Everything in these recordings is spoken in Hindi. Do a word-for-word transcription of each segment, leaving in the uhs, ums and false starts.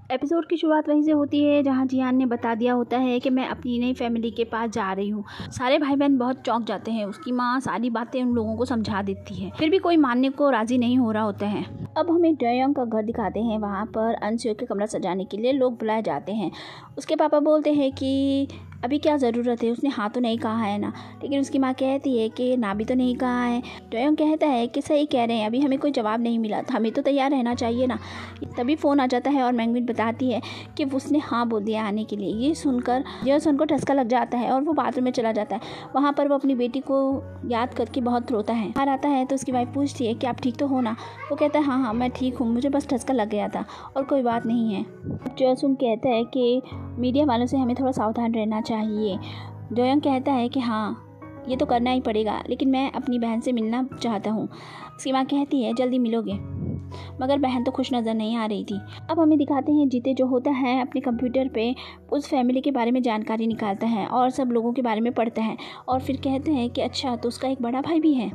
एपिसोड की शुरुआत वहीं से होती है जहां जियान ने बता दिया होता है कि मैं अपनी नई फैमिली के पास जा रही हूं। सारे भाई बहन बहुत चौंक जाते हैं। उसकी माँ सारी बातें उन लोगों को समझा देती है, फिर भी कोई मानने को राजी नहीं हो रहा होता है। अब हमें डयोंग का घर दिखाते हैं। वहाँ पर अनसुए के कमरा सजाने के लिए लोग बुलाए जाते हैं। उसके पापा बोलते हैं कि अभी क्या ज़रूरत है, उसने हाँ तो नहीं कहा है ना। लेकिन उसकी माँ कहती है कि ना भी तो नहीं कहा है। डयोंग कहता है कि सही कह रहे हैं, अभी हमें कोई जवाब नहीं मिला, हमें तो तैयार रहना चाहिए ना। तभी फ़ोन आ जाता है और मैंगविन बताती है कि उसने हाँ बोल दिया आने के लिए। ये सुनकर यह सुनकर ठसका लग जाता है और वो बाथरूम में चला जाता है। वहाँ पर वो अपनी बेटी को याद करके बहुत रोता है। बाहर आता है तो उसकी वाइफ पूछती है कि आप ठीक तो हो ना। वो कहता है हाँ हाँ मैं ठीक हूँ, मुझे बस ठसका लग गया था और कोई बात नहीं है। जोसुंग कहता है कि मीडिया वालों से हमें थोड़ा सावधान रहना चाहिए। डयोंग कहता है कि हाँ ये तो करना ही पड़ेगा, लेकिन मैं अपनी बहन से मिलना चाहता हूँ। उसकी माँ कहती है जल्दी मिलोगे, मगर बहन तो खुश नज़र नहीं आ रही थी। अब हमें दिखाते हैं जीते जो होता है अपने कंप्यूटर पे उस फैमिली के बारे में जानकारी निकालता है और सब लोगों के बारे में पढ़ता है और फिर कहते हैं कि अच्छा तो उसका एक बड़ा भाई भी है।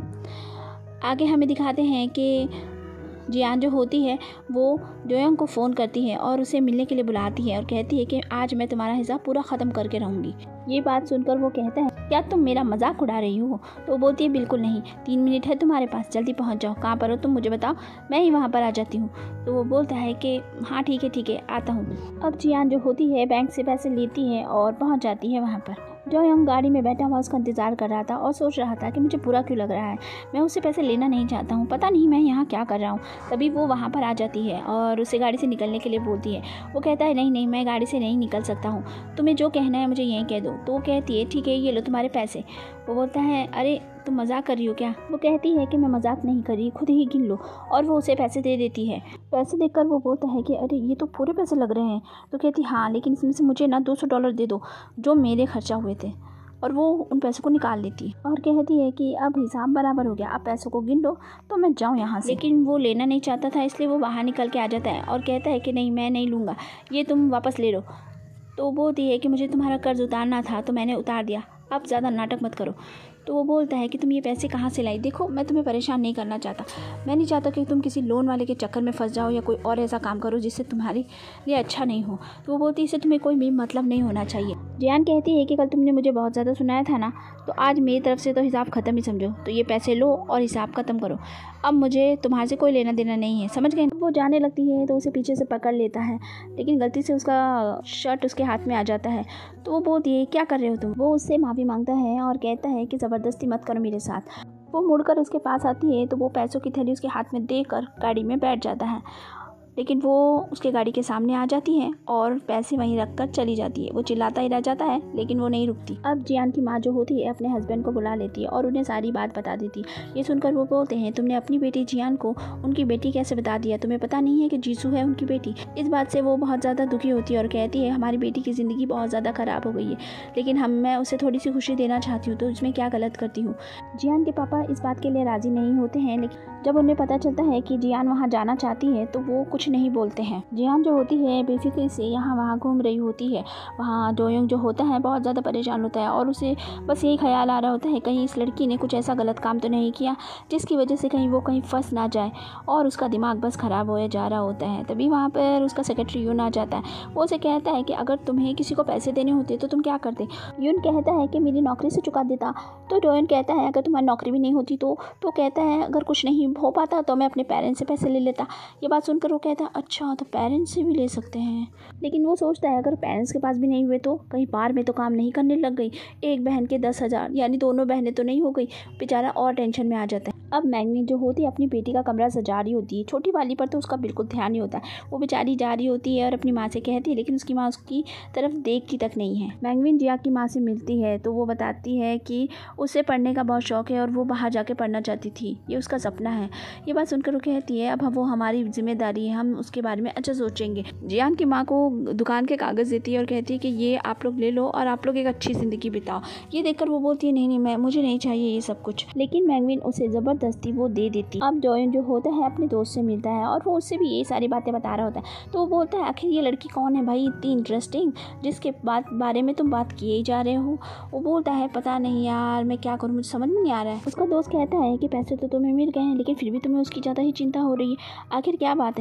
आगे हमें दिखाते हैं कि जियान जो होती है वो डयोंग को फ़ोन करती है और उसे मिलने के लिए बुलाती है और कहती है कि आज मैं तुम्हारा हिसाब पूरा ख़त्म करके रहूँगी। ये बात सुनकर वो कहता है क्या तुम मेरा मजाक उड़ा रही हो? तो वो बोलती है बिल्कुल नहीं, तीन मिनट है तुम्हारे पास, जल्दी पहुंच जाओ। कहाँ पर हो तुम मुझे बताओ, मैं ही वहाँ पर आ जाती हूँ। तो वो बोलता है कि हाँ ठीक है ठीक है आता हूँ। अब जियान जो होती है बैंक से पैसे लेती है और पहुँच जाती है वहाँ पर। डयोंग गाड़ी में बैठा हुआ उसका इंतज़ार कर रहा था और सोच रहा था कि मुझे बुरा क्यों लग रहा है, मैं उससे पैसे लेना नहीं चाहता हूँ, पता नहीं मैं यहाँ क्या कर रहा हूँ। तभी वो वहाँ पर आ जाती है और उसे गाड़ी से निकलने के लिए बोलती है। वो कहता है नहीं नहीं मैं गाड़ी से नहीं निकल सकता हूँ, तुम्हें जो कहना है मुझे यहीं कह दो। तो वो कहती है ठीक है ये लो तुम्हारे पैसे। वो बोलता है अरे तुम मजाक कर रही हो क्या? वो कहती है कि मैं मजाक नहीं कर रही, खुद ही गिन लो। और वो उसे पैसे दे देती है। पैसे देकर वो बोलता है कि अरे ये तो पूरे पैसे लग रहे हैं। तो कहती हाँ लेकिन इसमें से मुझे ना दो सौ डॉलर दे दो जो मेरे खर्चा हुए थे। और वो उन पैसों को निकाल लेती है और कहती है कि अब हिसाब बराबर हो गया, अब पैसों को गिन लो तो मैं जाऊँ यहाँ से। लेकिन वो लेना नहीं चाहता था, इसलिए वो बाहर निकल के आ जाता है और कहता है कि नहीं मैं नहीं लूँगा, ये तुम वापस ले लो। तो वो बोलती है कि मुझे तुम्हारा कर्ज उतारना था तो मैंने उतार दिया, अब ज़्यादा नाटक मत करो। तो वो बोलता है कि तुम ये पैसे कहाँ से लाई? देखो मैं तुम्हें परेशान नहीं करना चाहता, मैं नहीं चाहता कि तुम किसी लोन वाले के चक्कर में फंस जाओ या कोई और ऐसा काम करो जिससे तुम्हारे लिए अच्छा नहीं हो। तो वो बोलती है इससे तुम्हें कोई भी मतलब नहीं होना चाहिए। जियान कहती है कि कल तुमने मुझे बहुत ज़्यादा सुनाया था ना, तो आज मेरी तरफ से तो हिसाब ख़त्म ही समझो, तो ये पैसे लो और हिसाब ख़त्म करो, अब मुझे तुम्हारे से कोई लेना देना नहीं है, समझ गए? वो जाने लगती है तो उसे पीछे से पकड़ लेता है, लेकिन गलती से उसका शर्ट उसके हाथ में आ जाता है। तो वो बोलती है क्या कर रहे हो तुम? वो उससे माफ़ी मांगता है और कहता है कि ज़बरदस्ती मत करो मेरे साथ। वो मुड़कर उसके पास आती है तो वो पैसों की थैली उसके हाथ में देकर गाड़ी में बैठ जाता है, लेकिन वो उसके गाड़ी के सामने आ जाती है और पैसे वहीं रख कर चली जाती है। वो चिल्लाता ही रह जाता है लेकिन वो नहीं रुकती। अब जियान की माँ जो होती है अपने हस्बैंड को बुला लेती है और उन्हें सारी बात बता देती है। ये सुनकर वो बोलते हैं तुमने अपनी बेटी जियान को उनकी बेटी कैसे बता दिया? तुम्हें पता नहीं है कि जीसू है उनकी बेटी? इस बात से वो बहुत ज़्यादा दुखी होती है और कहती है हमारी बेटी की ज़िंदगी बहुत ज़्यादा ख़राब हो गई है, लेकिन हम मैं उसे थोड़ी सी खुशी देना चाहती हूँ, तो इसमें क्या गलत करती हूँ? जियान के पापा इस बात के लिए राज़ी नहीं होते हैं, लेकिन जब उन्हें पता चलता है कि जियान वहाँ जाना चाहती है तो वो कुछ नहीं बोलते हैं। जियान जो होती है बेफिक्री से यहाँ वहाँ घूम रही होती है। वहाँ डयोंग जो होता है बहुत ज़्यादा परेशान होता है और उसे बस यही ख्याल आ रहा होता है कहीं इस लड़की ने कुछ ऐसा गलत काम तो नहीं किया जिसकी वजह से कहीं वो कहीं फंस ना जाए, और उसका दिमाग बस ख़राब हो जा रहा होता है। तभी वहाँ पर उसका सेक्रेटरी यून आ जाता है। वो उसे कहता है कि अगर तुम्हें किसी को पैसे देने होते तो तुम क्या करते? यून कहता है कि मेरी नौकरी से चुका देता। तो डयोंग कहता है अगर तुम्हारी नौकरी भी नहीं होती तो तो कहता है अगर कुछ नहीं हो पाता तो मैं अपने पेरेंट्स से पैसे ले लेता। ये बात सुनकर वो कहता है अच्छा तो पेरेंट्स से भी ले सकते हैं, लेकिन वो सोचता है अगर पेरेंट्स के पास भी नहीं हुए तो कहीं बार में तो काम नहीं करने लग गई। एक बहन के दस हज़ार यानी दोनों बहनें तो नहीं हो गई। बेचारा और टेंशन में आ जाता है। अब मैंगविन जो होती है अपनी बेटी का कमरा सजा रही होती है। छोटी वाली पर तो उसका बिल्कुल ध्यान नहीं होता। वो बेचारी जा रही होती है और अपनी माँ से कहती है, लेकिन उसकी माँ उसकी तरफ देखती तक नहीं है। मैंगविन जिया की माँ से मिलती है तो वो बताती है कि उसे पढ़ने का बहुत शौक है और वो बाहर जाके पढ़ना चाहती थी, ये उसका सपना है। ये बात सुनकर वो कहती है अब वो हमारी जिम्मेदारी है, हम उसके बारे में अच्छा सोचेंगे। जियान की माँ को दुकान के कागज़ देती है और कहती है कि ये आप लोग ले लो और आप लोग एक अच्छी ज़िंदगी बिताओ। ये देखकर वो बोलती है नहीं नहीं मैं मुझे नहीं चाहिए ये सब कुछ, लेकिन मैंगविन उसे ज़बरदस्ती वो दे देती। अब डयोंग जो होता है अपने दोस्त से मिलता है और वो उससे भी ये सारी बातें बता रहा होता है। तो वो बोलता है आखिर ये लड़की कौन है भाई इतनी इंटरेस्टिंग जिसके बात बारे में तुम बात किए ही जा रहे हो? वो बोलता है पता नहीं यार मैं क्या करूँ, मुझे समझ में नहीं आ रहा है। उसका दोस्त कहता है कि पैसे तो तुम्हें मिल गए हैं लेकिन फिर भी तुम्हें उसकी ज़्यादा ही चिंता हो रही है, आखिर क्या बात है?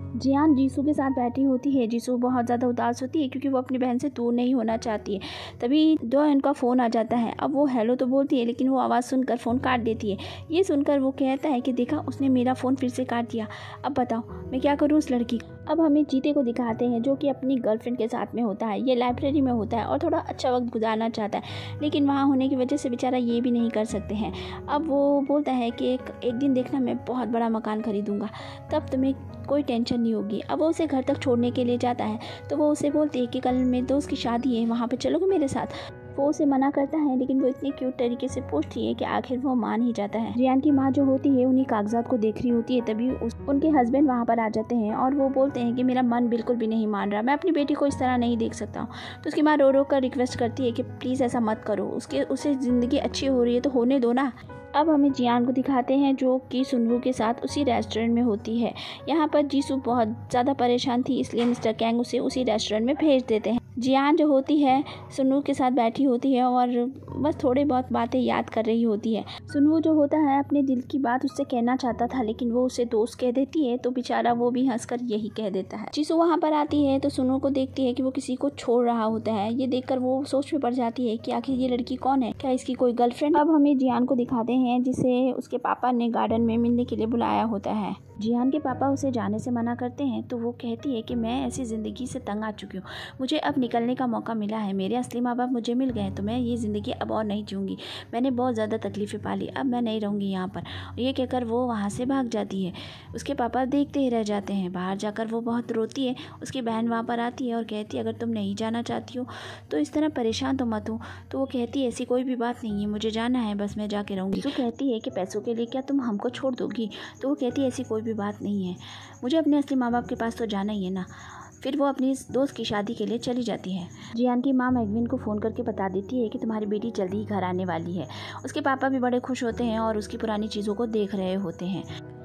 जियान जीसू के साथ बैठी होती है। जीसू बहुत ज़्यादा उदास होती है क्योंकि वो अपनी बहन से दूर नहीं होना चाहती है। तभी दोयन का फ़ोन आ जाता है। अब वो हेलो तो बोलती है लेकिन वो आवाज़ सुनकर फ़ोन काट देती है। ये सुनकर वो कहता है कि देखा, उसने मेरा फ़ोन फिर से काट दिया। अब बताओ मैं क्या करूँ उस लड़की का। अब हमें जीते को दिखाते हैं जो कि अपनी गर्लफ्रेंड के साथ में होता है। ये लाइब्रेरी में होता है और थोड़ा अच्छा वक्त गुजारना चाहता है, लेकिन वहाँ होने की वजह से बेचारा ये भी नहीं कर सकते हैं। अब वो बोलता है कि एक एक दिन देखना, मैं बहुत बड़ा मकान खरीदूँगा, तब तुम्हें कोई टेंशन नहीं होगी। अब वो उसे घर तक छोड़ने के लिए जाता है तो वो उसे बोलती है कि कल मेरे दोस्त की शादी है, वहाँ पे चलोगे मेरे साथ। वो उसे मना करता है लेकिन वो इतनी क्यूट तरीके से पूछती है कि आखिर वो मान ही जाता है। जियान की माँ जो होती है उन्हीं कागजात को देख रही होती है। तभी उस उनके हस्बैंड वहाँ पर आ जाते हैं और वो बोलते हैं कि मेरा मन बिल्कुल भी नहीं मान रहा, मैं अपनी बेटी को इस तरह नहीं देख सकता हूँ। तो उसकी माँ रो रो कर रिक्वेस्ट करती है कि प्लीज़ ऐसा मत करो, उसके उसे ज़िंदगी अच्छी हो रही है तो होने दो ना। अब हमें जियान को दिखाते हैं जो कि सुनवू के साथ उसी रेस्टोरेंट में होती है। यहाँ पर जीसू बहुत ज़्यादा परेशान थी, इसलिए मिस्टर कैंग उसे उसी रेस्टोरेंट में भेज देते हैं। जियान जो होती है सुनवू के साथ बैठी होती है और बस थोड़ी बहुत बातें याद कर रही होती है। सुनवू जो होता है अपने दिल की बात उससे कहना चाहता था, लेकिन वो उसे दोस्त कह देती है तो बेचारा वो भी हंसकर यही कह देता है। जीसू वहाँ पर आती है तो सुनवू को देखती है कि वो किसी को छोड़ रहा होता है। ये देखकर वो सोच में पड़ जाती है कि आखिर ये लड़की कौन है, क्या इसकी कोई गर्लफ्रेंड। अब हमें जियान को दिखाते हैं जिसे उसके पापा ने गार्डन में मिलने के लिए बुलाया होता है। जियान के पापा उसे जाने से मना करते हैं तो वो कहती है कि मैं ऐसी ज़िंदगी से तंग आ चुकी हूँ, मुझे अब निकलने का मौका मिला है, मेरे असली माँ बाप मुझे मिल गए तो मैं ये ज़िंदगी अब और नहीं जीऊँगी, मैंने बहुत ज़्यादा तकलीफ़ें पाली, अब मैं नहीं रहूँगी यहाँ पर। और ये कहकर वो वहाँ से भाग जाती है। उसके पापा देखते ही रह जाते हैं। बाहर जाकर वो बहुत रोती है। उसकी बहन वहाँ पर आती है और कहती है अगर तुम नहीं जाना चाहती हो तो इस तरह परेशान तो मत हो। तो वो कहती है ऐसी कोई भी बात नहीं है, मुझे जाना है, बस मैं जाके रहूँगी। तो कहती है कि पैसों के लिए क्या तुम हमको छोड़ दोगी। तो वो कहती है ऐसी कोई भी बात नहीं है, मुझे अपने असली माँ बाप के पास तो जाना ही है ना। फिर वो अपनी दोस्त की शादी के लिए चली जाती है। जियान की माँ मैगविन को फ़ोन करके बता देती है कि तुम्हारी बेटी जल्दी ही घर आने वाली है। उसके पापा भी बड़े खुश होते हैं और उसकी पुरानी चीज़ों को देख रहे होते हैं।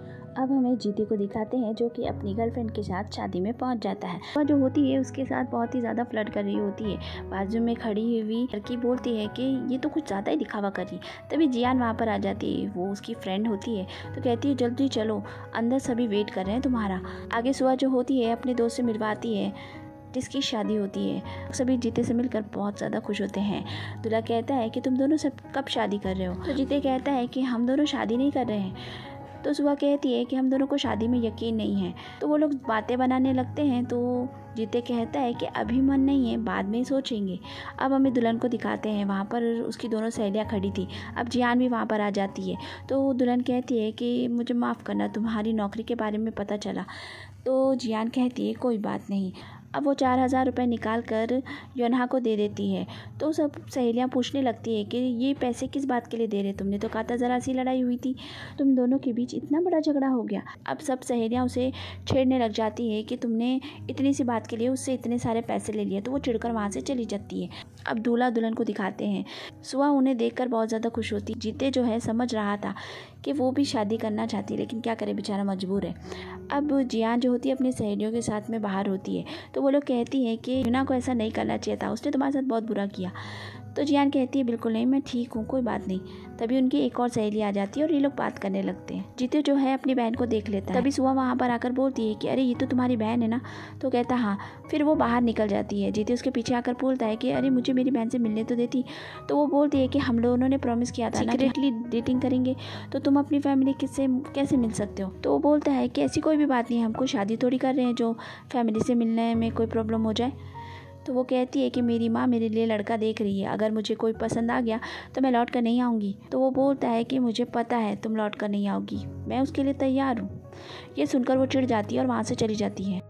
अब हमें जीती को दिखाते हैं जो कि अपनी गर्लफ्रेंड के साथ शादी में पहुंच जाता है। वह जो होती है उसके साथ बहुत ही ज़्यादा फ्लर्ट कर रही होती है। बाजू में खड़ी हुई लड़की बोलती है कि ये तो कुछ ज़्यादा ही दिखावा कर रही। तभी जियान वहाँ पर आ जाती है, वो उसकी फ्रेंड होती है तो कहती है जल्दी चलो, अंदर सभी वेट कर रहे हैं तुम्हारा। आगे सुआ जो होती है अपने दोस्त से मिलवाती है जिसकी शादी होती है। सभी जीते से मिलकर बहुत ज़्यादा खुश होते हैं। दूल्हा कहता है कि तुम दोनों सब कब शादी कर रहे हो। तो जीते कहता है कि हम दोनों शादी नहीं कर रहे हैं। तो सुबह कहती है कि हम दोनों को शादी में यकीन नहीं है। तो वो लोग बातें बनाने लगते हैं। तो जीते कहता है कि अभी मन नहीं है, बाद में सोचेंगे। अब हमें दुल्हन को दिखाते हैं, वहाँ पर उसकी दोनों सहेलियाँ खड़ी थी। अब जियान भी वहाँ पर आ जाती है। तो दुल्हन कहती है कि मुझे माफ़ करना, तुम्हारी नौकरी के बारे में पता चला। तो जियान कहती है कोई बात नहीं। अब वो चार हज़ार रुपये निकाल कर योनहा को दे देती है। तो सब सहेलियाँ पूछने लगती है कि ये पैसे किस बात के लिए दे रहे, तुमने तो कहा था ज़रा सी लड़ाई हुई थी, तुम दोनों के बीच इतना बड़ा झगड़ा हो गया। अब सब सहेलियाँ उसे छेड़ने लग जाती है कि तुमने इतनी सी बात के लिए उससे इतने सारे पैसे ले लिए। तो वो चिढ़कर वहाँ से चली जाती है। अब दूल्हा दुल्हन को दिखाते हैं। सुआ उन्हें देखकर बहुत ज़्यादा खुश होती। जीते जो है समझ रहा था कि वो भी शादी करना चाहती है, लेकिन क्या करे, बेचारा मजबूर है। अब जियान जो होती है अपनी सहेलियों के साथ में बाहर होती है। तो वो लोग कहती हैं कि यूना को ऐसा नहीं करना चाहिए था, उसने तुम्हारे साथ बहुत बुरा किया। तो जियान कहती है बिल्कुल नहीं, मैं ठीक हूँ, कोई बात नहीं। तभी उनकी एक और सहेली आ जाती है और ये लोग बात करने लगते हैं। जीते जो है अपनी बहन को देख लेता है। तभी सुआ वहाँ पर आकर बोलती है कि अरे ये तो तुम्हारी बहन है ना। तो कहता हाँ। फिर वो बाहर निकल जाती है। जीते उसके पीछे आकर बोलता है कि अरे मुझे मेरी बहन से मिलने तो देती। तो वो बोलती है कि हम दोनों ने प्रॉमिस किया था ना सीक्रेटली डेटिंग करेंगे, तो तुम अपनी फैमिली किससे कैसे मिल सकते हो। तो वो बोलता है कि ऐसी कोई भी बात नहीं, हमको शादी थोड़ी कर रहे हैं जो फैमिली से मिलने में कोई प्रॉब्लम हो जाए। तो वो कहती है कि मेरी माँ मेरे लिए लड़का देख रही है, अगर मुझे कोई पसंद आ गया तो मैं लौट कर नहीं आऊँगी। तो वो बोलता है कि मुझे पता है तुम लौट कर नहीं आओगी, मैं उसके लिए तैयार हूँ। ये सुनकर वो चिढ़ जाती है और वहाँ से चली जाती है।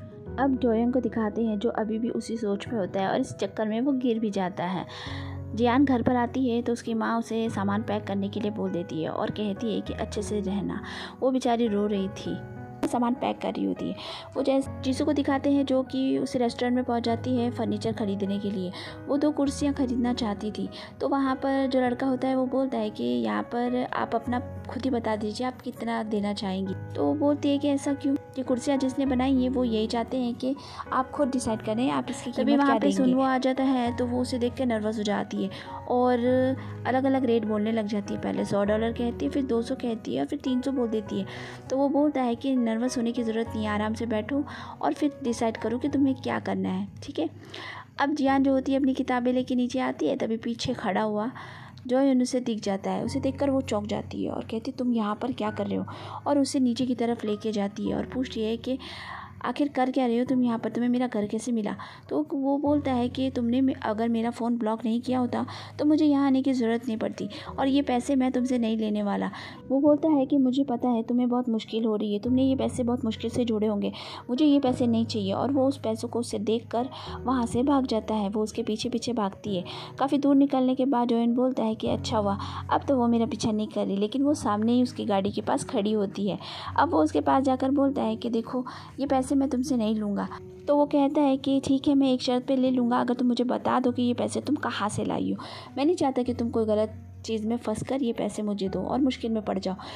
अब डोयोंग को दिखाते हैं जो अभी भी उसी सोच में होता है और इस चक्कर में वो गिर भी जाता है। जियान घर पर आती है तो उसकी माँ उसे सामान पैक करने के लिए बोल देती है और कहती है कि अच्छे से रहना। वो बेचारी रो रही थी, सामान पैक कर रही होती है। वो जैसे जीसू को दिखाते हैं जो कि उस रेस्टोरेंट में पहुंच जाती है फर्नीचर खरीदने के लिए। वो दो कुर्सियां खरीदना चाहती थी। तो वहाँ पर जो लड़का होता है वो बोलता है कि यहाँ पर आप अपना खुद ही बता दीजिए आप कितना देना चाहेंगी। तो वो बोलती है कि ऐसा क्यों, ये कुर्सियाँ जिसने बनाई है वो यही चाहते हैं कि आप खुद डिसाइड करें आप इसकी कीमत क्या देंगे। तभी वहाँ पे सुनवो आ जाता है तो वो उसे देख कर नर्वस हो जाती है और अलग अलग रेट बोलने लग जाती है। पहले सौ डॉलर कहती है, फिर दो सौ कहती है और फिर तीन सौ बोल देती है। तो वो बोलता है कि नर्वस होने की ज़रूरत नहीं है, आराम से बैठो और फिर डिसाइड करो कि तुम्हें क्या करना है, ठीक है। अब जियान जो होती है अपनी किताबें लेके नीचे आती है, तभी पीछे खड़ा हुआ जॉयन उसे दिख जाता है। उसे देखकर वो चौंक जाती है और कहती तुम यहाँ पर क्या कर रहे हो, और उसे नीचे की तरफ लेके जाती है और पूछती है कि आखिर कर क्या रहे हो तुम यहाँ पर, तुम्हें मेरा घर कैसे मिला। तो वो बोलता है कि तुमने अगर मेरा फ़ोन ब्लॉक नहीं किया होता तो मुझे यहाँ आने की ज़रूरत नहीं पड़ती और ये पैसे मैं तुमसे नहीं लेने वाला। वो बोलता है कि मुझे पता है तुम्हें बहुत मुश्किल हो रही है, तुमने ये पैसे बहुत मुश्किल से जोड़े होंगे, मुझे ये पैसे नहीं चाहिए। और वो उस पैसों को उसे देख कर वहाँ से भाग जाता है। वो उसके पीछे पीछे भागती है। काफ़ी दूर निकलने के बाद जॉयन बोलता है कि अच्छा हुआ अब तो वो मेरा पीछा नहीं कर रही, लेकिन वो सामने ही उसकी गाड़ी के पास खड़ी होती है। अब वो उसके पास जाकर बोलता है कि देखो ये पैसे मैं तुमसे नहीं लूँगा। तो वो कहता है कि ठीक है मैं एक शर्त पे ले लूँगा, अगर तुम मुझे बता दो कि ये पैसे तुम कहाँ से लाई हो। मैं नहीं चाहता कि तुम कोई गलत चीज़ में फंस कर ये पैसे मुझे दो और मुश्किल में पड़ जाओ।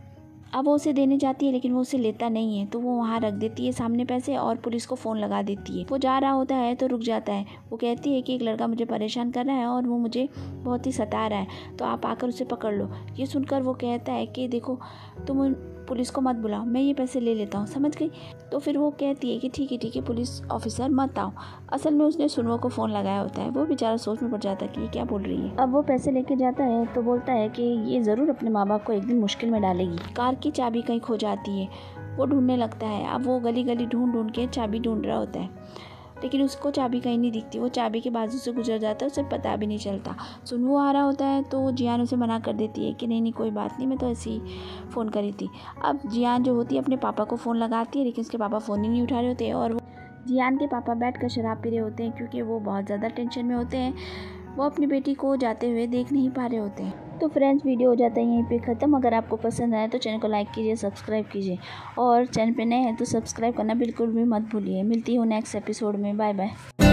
अब वो उसे देने जाती है लेकिन वो उसे लेता नहीं है, तो वो वहाँ रख देती है सामने पैसे और पुलिस को फ़ोन लगा देती है। वो जा रहा होता है तो रुक जाता है। वो कहती है कि एक लड़का मुझे परेशान कर रहा है और वो मुझे बहुत ही सता रहा है, तो आप आकर उसे पकड़ लो। ये सुनकर वो कहता है कि देखो तुम पुलिस को मत बुलाओ, मैं ये पैसे ले लेता हूँ, समझ गई। तो फिर वो कहती है कि ठीक है ठीक है पुलिस ऑफिसर मत आओ। असल में उसने सुनवो को फ़ोन लगाया होता है। वो बेचारा सोच में पड़ जाता है कि ये क्या बोल रही है। अब वो पैसे लेके जाता है तो बोलता है कि ये ज़रूर अपने माँ बाप को एक दिन मुश्किल में डालेगी। कार की चाबी कहीं खो जाती है, वो ढूंढने लगता है। अब वो गली गली ढूंढ ढूंढ के चाबी ढूंढ रहा होता है, लेकिन उसको चाबी कहीं नहीं दिखती। वो चाबी के बाजू से गुजर जाता है, उसे पता भी नहीं चलता। सुनवो आ रहा होता है तो जियान उसे मना कर देती है कि नहीं नहीं कोई बात नहीं, मैं तो ऐसे ही फ़ोन करी थी। अब जियान जो होती है अपने पापा को फ़ोन लगाती है, लेकिन उसके पापा फ़ोन ही नहीं उठा रहे होते और वो जियान के पापा बैठ कर शराब पी रहे होते हैं क्योंकि वो बहुत ज़्यादा टेंशन में होते हैं। वो अपनी बेटी को जाते हुए देख नहीं पा रहे होते हैं। तो फ्रेंड्स वीडियो हो जाता है यहीं पे ख़त्म। अगर आपको पसंद आए तो चैनल को लाइक कीजिए, सब्सक्राइब कीजिए और चैनल पे नए हैं तो सब्सक्राइब करना बिल्कुल भी मत भूलिए। मिलती हूँ नेक्स्ट एपिसोड में। Bye bye.